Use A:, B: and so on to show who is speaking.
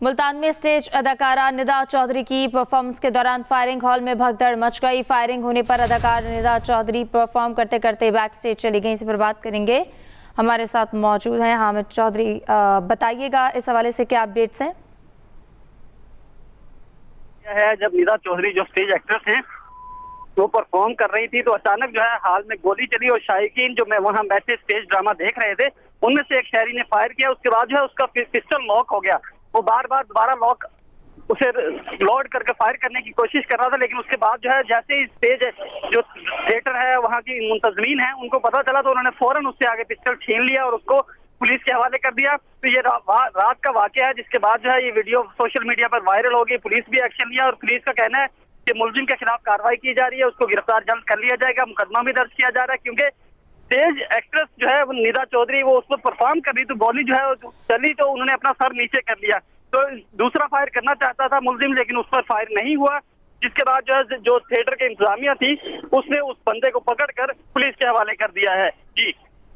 A: मुल्तान में स्टेज अदाकारा निदा चौधरी की परफॉर्मेंस के दौरान फायरिंग, हॉल में भगदड़ मच गई। फायरिंग होने पर अदाकार निदा चौधरी परफॉर्म करते करते बैक स्टेज चली गई। इस पर बात करेंगे, हमारे साथ मौजूद हैं हामिद चौधरी। बताइएगा इस हवाले से क्या अपडेट्स हैं?
B: है जब निदा चौधरी जो स्टेज एक्ट्रेस हैं वो परफॉर्म कर रही थी तो अचानक जो है हाल में गोली चली और शायकीन जो मैं वहां बैठे स्टेज ड्रामा देख रहे थे उनमें से एक शहरी ने फायर किया। उसके बाद जो है उसका पिस्टल लॉक हो गया। वो बार बार दोबारा लॉक उसे लोड करके फायर करने की कोशिश कर रहा था, लेकिन उसके बाद जो है जैसे ही स्टेज जो थिएटर है वहाँ की मुंतजमीन है उनको पता चला तो उन्होंने फौरन उससे आगे पिस्टल छीन लिया और उसको पुलिस के हवाले कर दिया। तो ये रात का वाकया है जिसके बाद जो है ये वीडियो सोशल मीडिया पर वायरल हो गई। पुलिस भी एक्शन लिया और पुलिस का कहना है कि मुलजिम के खिलाफ कार्रवाई की जा रही है, उसको गिरफ्तार जल्द कर लिया जाएगा। मुकदमा भी दर्ज किया जा रहा है क्योंकि स्टेज एक्ट्रेस जो है वो निदा चौधरी वो उस पर परफॉर्म कर रही तो गोली जो है चली तो उन्होंने अपना सर नीचे कर लिया। तो दूसरा फायर करना चाहता था मुलजिम, लेकिन उस पर फायर नहीं हुआ, जिसके बाद जो है जो थिएटर की इंतजामिया थी उसने उस बंदे को पकड़कर पुलिस के हवाले कर दिया है। जी।